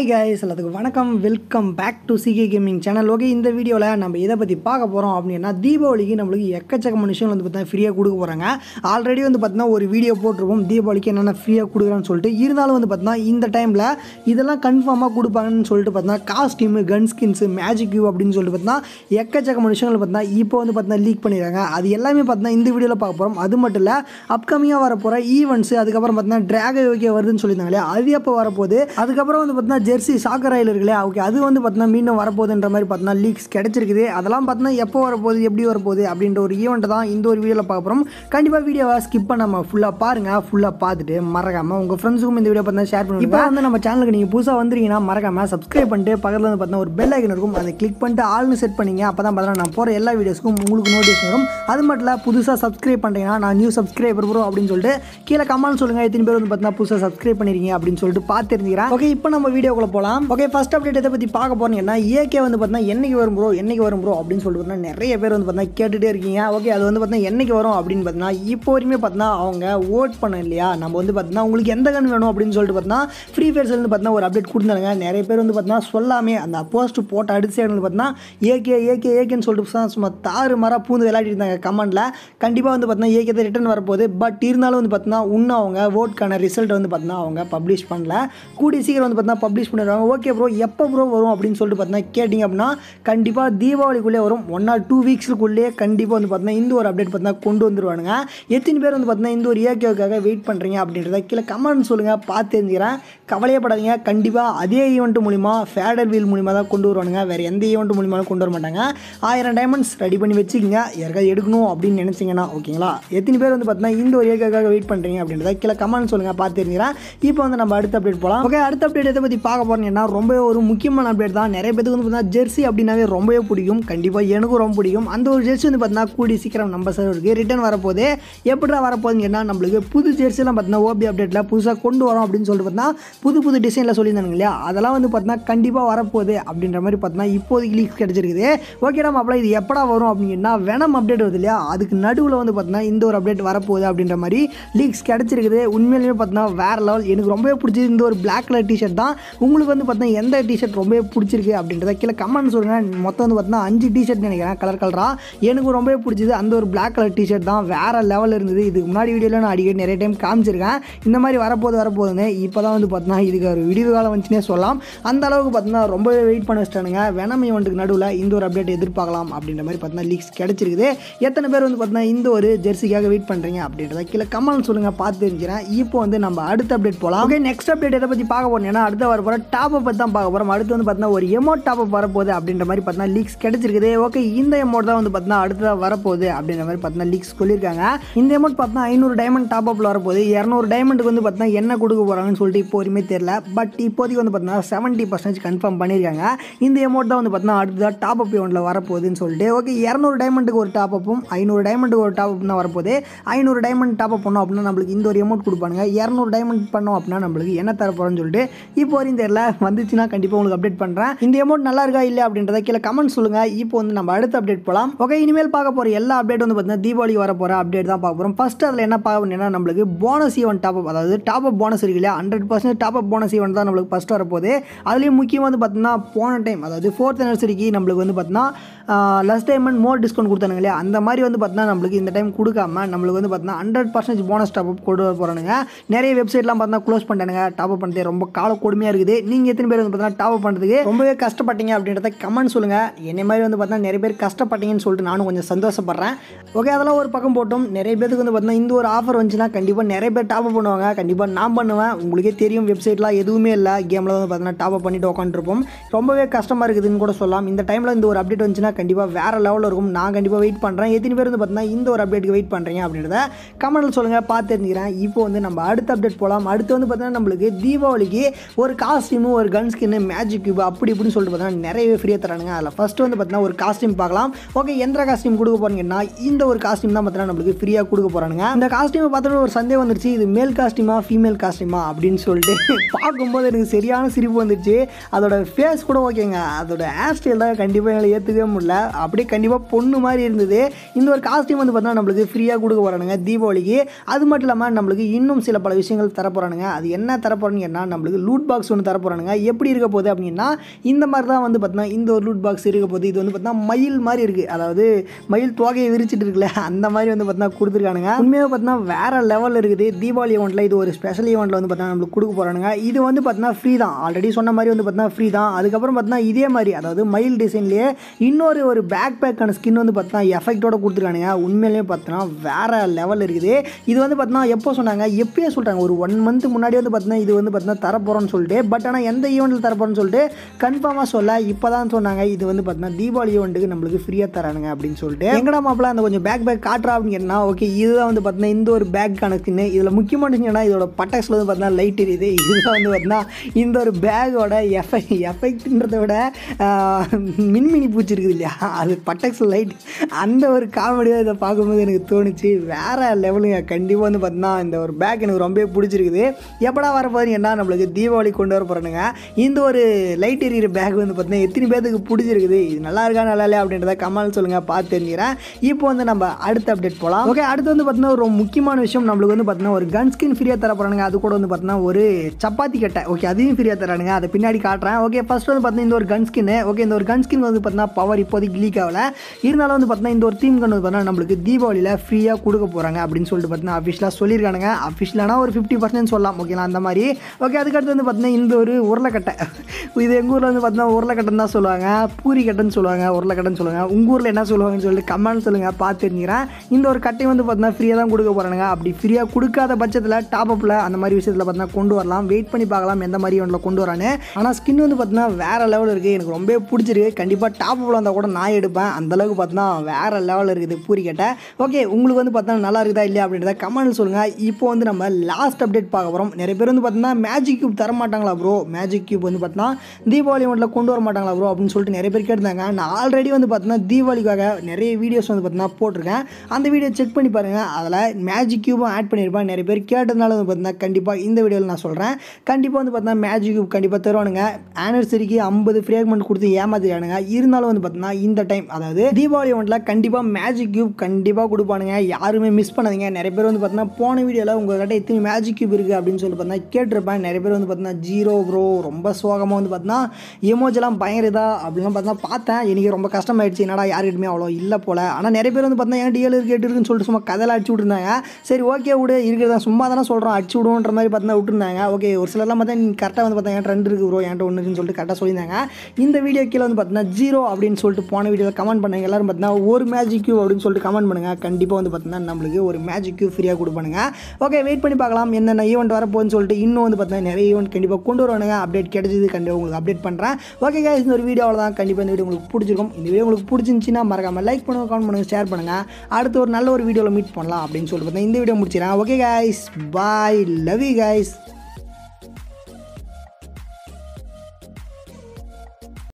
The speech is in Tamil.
ஹாய் கைஸ், எல்லாத்துக்கும் வணக்கம். Welcome back to CK gaming channel. Okay, இந்த வீடியோவில் நம்ம இதை பற்றி பார்க்க போகிறோம் அப்படின்னா, தீபாவளிக்கு நம்மளுக்கு எக்கச்சக்கமான விஷயங்கள் வந்து பார்த்தீங்கன்னா ஃப்ரீயாக கொடுக்க போகிறாங்க. ஆல்ரெடி வந்து பார்த்தீங்கன்னா ஒரு வீடியோ போட்டிருப்போம் தீபாவளிக்கு என்னென்ன ஃப்ரீயாக கொடுக்குறான்னு சொல்லிட்டு. இருந்தாலும் வந்து பார்த்தீங்கன்னா இந்த டைமில் இதெல்லாம் கன்ஃபார்மாக கொடுப்பாங்கன்னு சொல்லிட்டு பார்த்தீங்கன்னா costume, gun skins, magic cube அப்படின்னு சொல்லிட்டு பார்த்தீங்கன்னா எக்கச்சக்கமான விஷயங்கள் பார்த்தீங்கன்னா இப்போ வந்து பார்த்தீங்கன்னா லீக் பண்ணிடுறாங்க. அது எல்லாமே பார்த்தீங்கன்னா இந்த வீடியோவில் பார்க்க போகிறோம். அது மட்டும் இல்லை, அப்கமிங்காக வர போகிற ஈவெண்ட்ஸு, அதுக்கப்புறம் பார்த்தீங்கன்னா 𝘁𝙄𝙎𝙧𝙚 வருதுன்னு சொல்லியிருந்தாங்க இல்லையா, அது எப்போ வரப்போகுது, அதுக்கப்புறம் வந்து பார்த்தீங்கன்னா ஜெர்சி சாக்கர் ஆயில் இருக்குல்லையா, ஓகே, அது வந்து பார்த்தீங்கன்னா மீண்டும் வரப்போகுதுன்ற மாதிரி பார்த்தீங்கன்னா லீக்ஸ் கிடைச்சிருக்குது. அதெல்லாம் பார்த்தீங்கன்னா எப்போ வரப்போகுது, எப்படி வரப்போகுது அப்படின்ற ஒரு ஈவெண்ட் தான் இந்த ஒரு வீடியோவில் பார்க்க போகிறோம். கண்டிப்பாக வீடியோவை ஸ்கிப் பண்ணாமல் ஃபுல்லாக பாருங்கள். ஃபுல்லாக பார்த்துட்டு மறக்காமல் உங்கள் ஃப்ரெண்ட்ஸுக்கும் இந்த வீடியோ பார்த்தீங்கன்னா ஷேர் பண்ணுங்கள். இப்போ வந்து நம்ம சேனலுக்கு நீங்கள் புதுசாக வந்துருக்கீங்கன்னா மறக்காமல் சப்ஸ்கிரைப் பண்ணிட்டு பக்கத்தில் வந்து பார்த்தீங்கன்னா ஒரு பெல் ஐக்கன் இருக்கும், அதை கிளிக் பண்ணிட்டு ஆல்னு செட் பண்ணிங்க. அப்போ தான் பார்த்தீங்கன்னா நான் போகிற எல்லா வீடியோஸ்க்கும் உங்களுக்கு நோட்டிஃபிகேஷன் வரும். அது மட்டும் இல்லை, புதுசாக சப்ஸ்கிரைப் பண்ணுறீங்கன்னா நான் நியூ சப்ஸ்கிரைபர் ப்ரோ அப்படின்னு சொல்லிட்டு கீழே கமெண்ட் சொல்லுங்கள். எத்தனை பேர் வந்து பார்த்தீங்கன்னா புதுசாக சப்ஸ்கிரைப் பண்ணிருக்கீங்க அப்படின்னு சொல்லிட்டு பார்த்து தெரிஞ்சுக்கிறேன். ஓகே, இப்போ நம்ம வீடியோக்குள்ள போகலாம். ஓகே, ஃபர்ஸ்ட் அப்டேட் எதை பற்றி பார்க்க போறீங்கன்னா, ஏகே வந்து பார்த்தீங்கன்னா என்னைக்கு வரும் ப்ரோ அப்படின்னு சொல்லிட்டு நிறைய பேர் வந்து பார்த்தீங்கன்னா கேட்டுகிட்டே இருக்கீங்க. ஓகே, அது வந்து பார்த்தீங்கன்னா என்னைக்கு வரும் அப்படின்னு பார்த்தீங்கன்னா, இப்போ வரையுமே பார்த்தீங்கன்னா அவங்க ஓட் பண்ண இல்லையா, நம்ம வந்து பார்த்தீங்கன்னா உங்களுக்கு எந்த கன் வேணும் அப்படின்னு சொல்லிட்டு பார்த்தீங்கன்னா ஃப்ரீ ஃபயர்ஸ்லேருந்து பார்த்தீங்கன்னா ஒரு அப்டேட் கொடுத்தாங்க. நிறைய பேர் வந்து பார்த்தீங்கன்னா சொல்லாமே அந்த போஸ்ட் போட்ட அடுத்த சைடு வந்து பார்த்தீங்கன்னா ஏகேன்னு சொல்லிட்டு சும்மா தாறு மாறா பூந்து விளையாடிட்டு இருந்தாங்க கமெண்ட்டில். கண்டிப்பாக வந்து பார்த்தீங்கன்னா ஏகே தான் ரிட்டர்ன் வரப்போகுது. பட் இருந்தாலும் வந்து பார்த்தீங்கன்னா இன்னும் அவங்க ஓட்கான ரிசல்ட் வந்து பார்த்தீங்கன்னா அவங்க பப்ளிஷ் பண்ணல. கூடிய சீக்கிரம் வந்து பார்த்தீங்கன்னா பப்ளிஷ் பண்ணிடுவாங்க. ஓகே ப்ரோ, எப்போ ப்ரோ வரும் அப்படின்னு சொல்லிட்டு பார்த்தீங்கன்னா கேட்டிங்க அப்படின்னா, கண்டிப்பாக தீபாவளிக்குள்ளே வரும். 1 or 2 வீக்ஸுக்குள்ளேயே கண்டிப்பாக வந்து பார்த்தீங்கன்னா இந்த ஒரு அப்டேட் பார்த்தீங்கன்னா கொண்டு வந்துருவானுங்க. எத்தனை பேர் வந்து பார்த்தீங்கன்னா இந்த ஒரு ஏகேவுக்காக வெயிட் பண்ணுறீங்க அப்படின்றத கீழே கமெண்ட் சொல்லுங்கள், பார்த்து தெரிஞ்சுக்கிறேன். கவலையப்படாதீங்க, கண்டிப்பாக அதே ஈவெண்ட் மூலிமா ஃபேடர் வீல் மூலிமா தான் கொண்டு வருவானுங்க. வேறு எந்த ஈவெண்ட் மூலிமாலும் கொண்டு வர மாட்டாங்க. 1000 டைமண்ட்ஸ் ரெடி பண்ணி வச்சுக்கிங்க, யாருக்காவது எடுக்கணும் அப்படின்னு நினச்சிங்கன்னா. ஓகேங்களா, எத்தனை பேர் வந்து பார்த்தீங்கன்னா இந்த ஒரு ஏகேவுக்காக வெயிட் பண்ணுறீங்க அப்படின்றத கீழே கமெண்ட் சொல்லுங்கள், பார்த்து தெரிஞ்சுக்கிறேன். இப்போ வந்து நம்ம அடுத்த அப்டேட் போகலாம். ஓகே, அடுத்த அப்டேட் எதை பற்றி பார்க்க போகிறீங்கன்னா, ரொம்ப ஒரு முக்கியமான அப்டேட் தான். நிறைய பேருக்கு வந்து பார்த்தீங்கன்னா ஜெர்சி அப்படின்னாவே ரொம்பவே பிடிக்கும். கண்டிப்பாக எனக்கும் ரொம்ப பிடிக்கும். அந்த ஒரு ஜெர்சி வந்து பார்த்தீங்கன்னா கூடி சீக்கிரம் நம்ம சர்வருக்கு ரிட்டர்ன் வரப்போகுது. எப்படிடா வரப்போகுதுன்னு கேட்டால், நம்மளுக்கு புது ஜெர்சிலாம் பார்த்தீங்கன்னா ஓபி அப்டேட்டில் புதுசாக கொண்டு வரோம் அப்படின்னு சொல்லிட்டு பார்த்தீங்கன்னா புது டிசைனில் சொல்லியிருந்தாங்க இல்லையா, அதெல்லாம் வந்து பார்த்தீங்கன்னா கண்டிப்பாக வரப்போகுது அப்படின்ற மாதிரி பார்த்தீங்கன்னா இப்போதைக்கு லீக்ஸ் கிடைச்சிருக்குது. ஓகே, நம்ம அப்போ இது எப்படா வரும் அப்படின்னா, வெனம் அப்டேட் வருது இல்லையா, அதுக்கு நடுவில் வந்து பார்த்தீங்கன்னா இந்த ஒரு அப்டேட் வரப்போகுது அப்படின்ற மாதிரி லீக்ஸ் கிடைச்சிருக்குது. உண்மையிலேயே பார்த்தீங்கன்னா வேறு லெவல். எனக்கு ரொம்பவே பிடிச்சது இந்த ஒரு பிளாக் கலர் டிஷர்ட் தான். உங்களுக்கு வந்து பார்த்தீங்கன்னா எந்த டிஷர்ட் ரொம்பவே பிடிச்சிருக்கு அப்படின்றத கீழே கமெண்ட் சொல்லுங்கள். மொத்தம் வந்து பார்த்தீங்கன்னா 5 டிஷர்ட் நினைக்கிறேன் கலராக. எனக்கு ரொம்பவே பிடிச்சது அந்த ஒரு பிளாக் கலர் டிஷர்ட் தான். வேறு லெவலில் இருந்தது. இதுக்கு முன்னாடி வீடியோவில் நான் அடிக்கடி நிறைய டைம் காமிச்சிருக்கேன் இந்த மாதிரி வரப்போகுதுன்னு. இப்போ தான் வந்து பார்த்தீங்கன்னா இதுக்கு ஒரு விடிவு காலம் வந்துச்சுனே சொல்லலாம். அந்த அளவுக்கு பார்த்தீங்கன்னா ரொம்பவே வெயிட் பண்ண வச்சிட்டானுங்க. வெனம் ஈவெண்ட்டுக்கு நடுவில் இந்த ஒரு அப்டேட் எதிர்பார்க்கலாம் அப்படின்ற மாதிரி பார்த்தீங்கன்னா லீக்ஸ் கிடைச்சிருக்குது. எத்தனை பேர் வந்து பார்த்தீங்கன்னா இந்த ஒரு ஜெர்சிக்காக வெயிட் பண்ணுறீங்க அப்படின்றத கீழே கமெண்ட் சொல்லுங்கள், பார்த்து தெரிஞ்சுக்கிறேன். இப்போ வந்து நம்ம அடுத்த அப்டேட் போகலாம். ஓகே, நெக்ஸ்ட் அப்டேட் எதை பற்றி பார்க்க போறோம்னா, அடுத்த வர போகிற டாப் அப் தான் பார்க்க போகிறோம். அடுத்து வந்து பார்த்தீங்கன்னா ஒரு எமோட் டாப் அப் வரப்போகுது அப்படின்ற மாதிரி பார்த்தீங்கன்னா லீக்ஸ் கிடைச்சிருக்குது. ஓகே, இந்த எமோட் தான் வந்து பார்த்தீங்கன்னா அடுத்ததாக வரப்போகுது அப்படின்ற மாதிரி பார்த்தீங்கன்னா லீக்ஸ் சொல்லியிருக்காங்க. இந்த எமோட் பார்த்தீங்கன்னா 500 டைமண்ட் டாப் அப்பில் வரப்போகுது. 200 டைமண்டுக்கு வந்து பார்த்தீங்கன்னா என்ன கொடுக்க போகிறாங்கன்னு சொல்லிட்டு இப்போ வரையுமே தெரியல. பட் இப்போதைக்கு வந்து பார்த்தீங்கன்னா 70% கன்ஃபார்ம் பண்ணியிருக்காங்க. இந்த எமோட் தான் வந்து பார்த்தீங்கன்னா அடுத்ததாக டாப் அப் ஈவெண்ட்டில் வரப்போகுதுன்னு சொல்லிட்டு. ஓகே, 200 டைமண்டுக்கு ஒரு டாப் அப்பும் 500 டைமண்டுக்கு ஒரு டாப் அப் தான் வரப்போகுது. 500 டைமண்ட் டாப் அப் பண்ணோம் அப்படின்னா நம்மளுக்கு இந்த ஒரு எமோட் கொடுப்பாங்க. 200 டைமண்ட் பண்ணோம் அப்படின்னா நம்மளுக்கு என்ன தர போகிறோன்னு சொல்லிட்டு இப்போ வரையும் தெரியல. வந்துச்சுன்னா கண்டிப்பாக உங்களுக்கு அப்டேட் பண்ணுறேன். இந்த அமௌண்ட் நல்லா இருக்கா இல்லை அப்படின்றத கீழே கமெண்ட் சொல்லுங்கள். இப்போ வந்து நம்ம அடுத்த அப்டேட் போகலாம். ஓகே, இனிமேல் பார்க்க போகிற எல்லா அப்டேட் வந்து பார்த்தீங்கன்னா தீபாவளி வர போகிற அப்டேட் தான் பார்க்க போகிறோம். ஃபர்ஸ்ட் அதில் என்ன பார்க்கணும்னா, நம்மளுக்கு போனஸ் ஈவெண்ட் டாப் அப், அதாவது டாப் அப் போனஸ் இருக்கு இல்லையா, 100% டாப் அப் போனஸ் ஈவெண்ட் தான் நம்மளுக்கு ஃபர்ஸ்ட் வரப்போகுது. அதுலேயும் முக்கியமாக வந்து பார்த்தீங்கன்னா போன டைம், அதாவது 4th anniversary நம்மளுக்கு வந்து பார்த்தீங்கன்னா லெஸ் டைமண்ட் மோர் டிஸ்கவுண்ட் கொடுத்தானுங்க இல்லையா, அந்த மாதிரி வந்து பார்த்தீங்கன்னா நம்மளுக்கு இந்த டைம் கொடுக்காம நம்மளுக்கு வந்து பார்த்தீங்கன்னா 100% போனஸ் டாப் அப் கொண்டு வர போகிறானுங்க. நிறைய வெப்சைட்லாம் பார்த்தீங்கன்னா க்ளோஸ் பண்ணிட்டானுங்க. டாப் அப் பண்ணுறது ரொம்ப கால கொடுமையாக இருக்குது. நீங்கள் எத்தனை பேர் வந்து பார்த்தீங்கன்னா டாப் அப் பண்ணுறதுக்கு ரொம்பவே கஷ்டப்பட்டீங்க அப்படின்றத கமெண்ட் சொல்லுங்கள். என்னை மாதிரி வந்து பார்த்தீங்கன்னா நிறைய பேர் கஷ்டப்பட்டீங்கன்னு சொல்லிட்டு நானும் கொஞ்சம் சந்தோஷப்படுறேன். ஓகே, அதெல்லாம் ஒரு பக்கம் போட்டும், நிறைய பேருக்கு வந்து பார்த்தீங்கன்னா இந்த ஒரு ஆஃபர் வந்துச்சுன்னா கண்டிப்பாக நிறைய பேர் டாப் அப் பண்ணுவாங்க. கண்டிப்பாக நான் பண்ணுவேன். உங்களுக்கே தெரியும், வெப்சைட்லாம் எதுவுமே இல்லை, கேமில் வந்து பார்த்தீங்கன்னா டாப் அப் பண்ணிட்டு உட்காந்துருப்போம். ரொம்பவே கஷ்டமாக இருக்குதுன்னு கூட சொல்லலாம். இந்த டைமில் இந்த ஒரு அப்டேட் வந்துச்சுன்னா கண்டிப்பாக வேறு லெவலில் இருக்கும். நான் கண்டிப்பாக வெயிட் பண்ணுறேன். எத்தனை பேர் வந்து பார்த்தீங்கன்னா இந்த ஒரு அப்டேட்டுக்கு வெயிட் பண்ணுறீங்க அப்படின்றத கமெண்ட்டில் சொல்லுங்கள், பார்த்து தெரிஞ்சுக்கிறேன். இப்போ வந்து நம்ம அடுத்த அப்டேட் போகலாம். அடுத்து வந்து பார்த்தீங்கன்னா நம்மளுக்கு தீபாவளிக்கு ஒரு காஸ்டியூமு, ஒரு கன் ஸ்கின்னு, மேஜிக் கியூப் அப்படி இப்படின்னு சொல்லிட்டு பார்த்தீங்கன்னா நிறையவே ஃப்ரீயாக தரானுங்க. அதில் ஃபஸ்ட்டு வந்து பார்த்தீங்கன்னா ஒரு காஸ்டியூம் பார்க்கலாம். ஓகே, எந்த காஸ்டியூம் கொடுக்க போகிறீங்கன்னா இந்த ஒரு காஸ்டியூம் தான் பார்த்தீங்கன்னா நம்மளுக்கு ஃப்ரீயாக கொடுக்க போகிறானுங்க. இந்த காஸ்டியூமை பார்த்துட்டு ஒரு சந்தேகம் வந்துருச்சு, இது மேல் காஸ்டியூமா ஃபீமேல் காஸ்டியூமா அப்படின்னு சொல்லிட்டு பார்க்கும்போது எனக்கு சரியான சிரிப்பு வந்துருச்சு. அதோட ஃபேஸ் கூட ஓகேங்க, அதோட ஹேர் ஸ்டைல் தான் கண்டிப்பாக எங்களை ஏற்றுக்கவே முடியல. அப்படியே கண்டிப்பாக பொண்ணு மாதிரி இருந்தது. இந்த ஒரு காஸ்டியூம் வந்து பார்த்தீங்கன்னா நம்மளுக்கு ஃப்ரீயாக கொடுக்க போகிறானுங்க தீபாவளிக்கு. அது மட்டும் இல்லாமல் நம்மளுக்கு இன்னும் சில பல விஷயங்கள் தர போகிறானுங்க. அது என்ன தர போகிறான்னு கேட்டால், நம்மளுக்கு லூட் பாக்ஸ் ஒன்று தர போகிறானுங்க. எப்படி இருக்க போகுது அப்படின்னா இந்த மாதிரி தான் வந்து பார்த்தீங்கன்னா இந்த ஒரு லூட் பாக்ஸ் இருக்க போகுது. இது வந்து பார்த்தீங்கன்னா மயில் மாதிரி இருக்குது, அதாவது மயில் தோகையை விரிச்சிட்டு இருக்குல்ல அந்த மாதிரி வந்து பார்த்தீங்கன்னா கொடுத்துருக்கானுங்க. உண்மையாக பார்த்தீங்கன்னா வேறு லெவலில் இருக்குது. தீபாவளி ஈவெண்ட்டில் இது ஒரு ஸ்பெஷல் ஈவெண்ட்டில் வந்து பார்த்தீங்கன்னா நம்மளுக்கு கொடுக்க போகிறானுங்க. இது வந்து பார்த்தீங்கன்னா ஃப்ரீ தான், ஆல்ரெடி சொன்ன மாதிரி வந்து பார்த்தீங்கன்னா ஃப்ரீ தான். அதுக்கப்புறம் பார்த்தீங்கன்னா இதே மாதிரி அதாவது மயில் டிசைன்லேயே இன்னொரு ஒரு பேக் பேக்கான ஸ்கின் வந்து பார்த்தீங்கன்னா எஃபெக்டோட கொடுத்துருக்கானுங்க. உண்மையிலேயே பார்த்தீங்கன்னா வேறு லெவல் இருக்குது. இது வந்து பார்த்தீங்கன்னா எப்போ சொன்னாங்க, எப்பயே சொல்கிறாங்க, ஒரு 1 மந்த் முன்னாடி வந்து பார்த்தீங்கன்னா இது வந்து பார்த்தீங்கன்னா தரப்போகிறோன்னு சொல்லிட்டு. பட் ஆனால் எந்த ஈவெண்ட்டில் தரப்போகிறோன்னு சொல்லிட்டு கன்ஃபார்மாக சொல்ல இப்போ தான் சொன்னாங்க. இது வந்து பார்த்தீங்கன்னா தீபாவளி ஈவெண்ட்டுக்கு நம்மளுக்கு ஃப்ரீயாக தரானுங்க அப்படின்னு சொல்லிட்டு. எங்கடா மாப்பிள்ள அந்த கொஞ்சம் பேக் காட்டுறா அப்படின்னு கேட்டால் ஓகே இதுதான் வந்து பார்த்தீங்கன்னா இந்த ஒரு பேக்கான ஸ்கின்னு. இதில் முக்கியமான விஷயம் இதோட பட்டாக்ஸில் வந்து பார்த்தீங்கன்னா லைட் எரியுது. இதுதான் வந்து பார்த்தீங்கன்னா இந்த ஒரு பேக்கோட எஃபெக்ட்ன்றதை விட மின்மினி பூச்சி இருக்குது இல்லையா, அது பட்டாக்ஸ் லைட், அந்த ஒரு காமெடியாக இதை பார்க்கும்போது எனக்கு தோணுச்சு. வேறு லெவலுங்க. கண்டிப்பாக வந்து பார்த்தீங்கன்னா இந்த ஒரு பேக் எனக்கு ரொம்பவே பிடிச்சிருக்குது. எப்படா வரப்போகுது என்ன நம்மளுக்கு தீபாவளி கொண்டு வர போகிறானுங்க. இந்த ஒரு லைட் எரியிற பேக் வந்து பார்த்தீங்கன்னா எத்தனை பேருக்கு பிடிச்சிருக்குது, இது நல்லா இருக்கா நல்லா இல்லையா அப்படின்றத கமெண்ட் சொல்லுங்கள், பார்த்து தெரிஞ்சுக்கிறேன். இப்போ வந்து நம்ம அடுத்த அப்டேட் போகலாம். ஓகே, அடுத்து வந்து பார்த்தீங்கன்னா ஒரு முக்கியமான விஷயம், நம்மளுக்கு வந்து பார்த்தீங்கன்னா ஒரு கன் ஸ்கின் ஃப்ரீயாக தர போகிறானுங்க. அது கூட வந்து பார்த்தீங்கன்னா ஒரு சப்பாத்தி கட்டை, ஓகே அதையும் ஃப்ரீயாக தரானுங்க. அதை பின்னாடி காட்டுறேன். ஓகே, ஃபர்ஸ்ட் வந்து பார்த்தீங்கன்னா இந்த ஒரு கன் ஸ்கின்னு. ஓகே, இந்த ஒரு கன் ஸ்கின் வந்து பார்த்தீங்கன்னா பவர் இப்போதைக்கு லீக் ஆகல. இருந்தாலும் வந்து பார்த்தீங்கன்னா இந்த ஒரு தீம் கன் வந்து பார்த்தீங்கன்னா நம்மளுக்கு தீபாவளியில் ஃப்ரீயாக கொடுக்க போகிறாங்க அப்படின்னு சொல்லிட்டு பார்த்தீங்கன்னா அஃபிஷியலாக சொல்லியிருக்கானுங்க. அஃபிஷியலானா ஒரு 50% சொல்லலாம், ஓகேங்களா, அந்த மாதிரி. ஓகே, அதுக்கடுத்து வந்து பார்த்தீங்கன்னா இந்த ஒரு உருளைக்கட்டை, இது எங்கள் ஊரில் வந்து பார்த்தீங்கன்னா உருளைக்கட்டைன்னு தான் சொல்லுவாங்க, பூரி கட்டைன்னு சொல்லுவாங்க, உருளைக்கட்டைன்னு சொல்லுவாங்க. உங்கள் ஊரில் என்ன சொல்லுவாங்கன்னு சொல்லிட்டு கமெண்ட் சொல்லுங்கள், பார்த்து தெரிஞ்சுக்கிறேன். இந்த ஒரு கட்டை வந்து பார்த்தீங்கன்னா ஃப்ரீயாக தான் கொடுக்க போகிறானுங்க. அப்படி ஃப்ரீயாக கொடுக்காத பட்சத்தில் டாப்அப்பில் அந்த மாதிரி விஷயத்தில் பார்த்தீங்கன்னா கொண்டு வரலாம். வெயிட் பண்ணி பார்க்கலாம் எந்த மாதிரி ஒன்றில் கொண்டு வரானு. ஆனால் ஸ்கின் வந்து பார்த்தீங்கன்னா வேறு லெவல் இருக்குது. எனக்கு ரொம்ப பிடிச்சிருக்கு. கண்டிப்பாக டாப்அப்பில் வந்தால் கூட நான் எடுப்பேன். அந்தளவுக்கு பார்த்தீங்கன்னா வேறு லெவலில் இருக்குது பூரி கட்டை. ஓகே, உங்களுக்கு வந்து பார்த்தீங்கன்னா நல்லா இருக்குதா இல்லையா அப்படின்றத கமெண்ட் சொல்லுங்கள். இப்போ வந்து நம்ம லாஸ்ட் அப்டேட் பார்க்க போகிறோம். நிறைய பேர் வந்து பார்த்தீங்கன்னா மேஜிக் கியூப் தர மாட்டாங்களா ப்ரோ, மேஜிக் கியூப் வந்து பார்த்தீங்கன்னா தீபாவளி ஈவெண்ட்டில் கொண்டு வர மாட்டாங்களா ப்ரோ அப்படின்னு சொல்லிட்டு நிறைய பேர் கேட்டிருந்தாங்க. நான் ஆல்ரெடி வந்து பார்த்தீங்கன்னா தீபாவளிக்காக நிறைய வீடியோஸ் வந்து பார்த்தீங்கன்னா போட்டிருக்கேன். அந்த வீடியோ செக் பண்ணி பாருங்கள். அதில் மேஜிக் கியூபும் ஆட் பண்ணியிருப்பேன். நிறைய பேர் கேட்டதுனால வந்து பார்த்தீங்கன்னா கண்டிப்பாக இந்த வீடியோவில் நான் சொல்கிறேன். கண்டிப்பாக வந்து பார்த்தீங்கன்னா மேஜிக் கியூப் கண்டிப்பாக தருவானுங்க. ஆனிவர்சரிக்கு 50 ஃப்ரேக்மெண்ட் கொடுத்து ஏமாத்திடுவானுங்க. இருந்தாலும் வந்து பார்த்தீங்கன்னா இந்த டைம் அதாவது தீபாவளி ஈவெண்ட்டில் கண்டிப்பாக மேஜிக் கியூப் கண்டிப்பாக கொடுப்பானுங்க. யாருமே மிஸ் பண்ணாதீங்க. நிறைய பேர் வந்து பார்த்தீங்கன்னா போன வீடியோவில் உங்கள்கிட்ட எத்தனை மேஜிக் கியூப் இருக்குது அப்படின்னு சொல்லி பார்த்தீங்கன்னா கேட்டிருப்பேன். நிறைய பேர் வந்து பார்த்தீங்கன்னா 0 ப்ரோ ரொம்ப சோகமாக வந்து பார்த்தீங்கன்னா எமோஜெல்லாம் பயங்கரதா அப்படிலாம் பார்த்தீங்கன்னா பார்த்தேன். எனக்கு ரொம்ப கஷ்டமாயிடுச்சு, என்னடா யாருக்கிட்டுமே அவ்வளோ இல்லை போல். ஆனால் நிறைய பேர் வந்து பார்த்தீங்கன்னா ஏன் டிஎல் இருக்கு இருக்குன்னு சொல்லிட்டு சும்மா கதையில் அடிச்சு விட்டுருந்தாங்க. சரி ஓகே விடு, இருக்கிறதா சும்மா தானே சொல்கிறோம், அடிச்சு விடுவோன்ற மாதிரி பார்த்தீங்கன்னா விட்டுருந்தாங்க. ஓகே, ஒரு சிலர்லாம் பார்த்தா நீ கரெக்டாக வந்து பார்த்தா என் ட்ரெண்ட் இருக்குது ப்ரோ, என்கிட்ட ஒன்று இருக்குன்னு சொல்லிட்டு கரெக்டாக சொல்லியிருந்தாங்க. இந்த வீடியோ கீழே வந்து பார்த்தீங்கன்னா 0 அப்படின்னு சொல்லிட்டு போன வீடியோவில் கமெண்ட் பண்ணுங்க. எல்லாரும் பார்த்தீங்கன்னா ஒரு மேஜிக் கியூப் அப்படின்னு சொல்லிட்டு கமெண்ட் பண்ணுங்கள். கண்டிப்பாக வந்து பார்த்தீங்கன்னா நம்மளுக்கு ஒரு மேஜிக் கியூப் ஃப்ரீயாக கொடுப்பானுங்க. ஓகே, வெயிட் பண்ணி பார்க்கலாம் என்னென்ன ஈவெண்ட் வரப்போகுதுன்னு சொல்லிட்டு. இன்னும் வந்து பார்த்தீங்கன்னா நிறைய ஈவெண்ட் கண்டிப்பாக கொண்டு வருவானுங்க. அப்டேட் கிடைச்சது கண்டிப்பாக உங்களுக்கு அப்டேட் பண்ணுறேன். ஓகே கைஸ், இந்த ஒரு வீடியோவில் தான் கண்டிப்பாக இந்த வீடியோ உங்களுக்கு பிடிச்சிருக்கும். இந்த வீடியோ உங்களுக்கு பிடிச்சிருந்துச்சின்னா மறக்காமல் லைக் பண்ணுங்கள், கமெண்ட் பண்ணுங்கள், ஷேர் பண்ணுங்கள். அடுத்து ஒரு நல்ல ஒரு வீடியோவில் மீட் பண்ணலாம் அப்படின்னு சொல்லிட்டு பார்த்தீங்கன்னா இந்த வீடியோ முடிச்சிடறேன். Okay guys, bye, love you guys.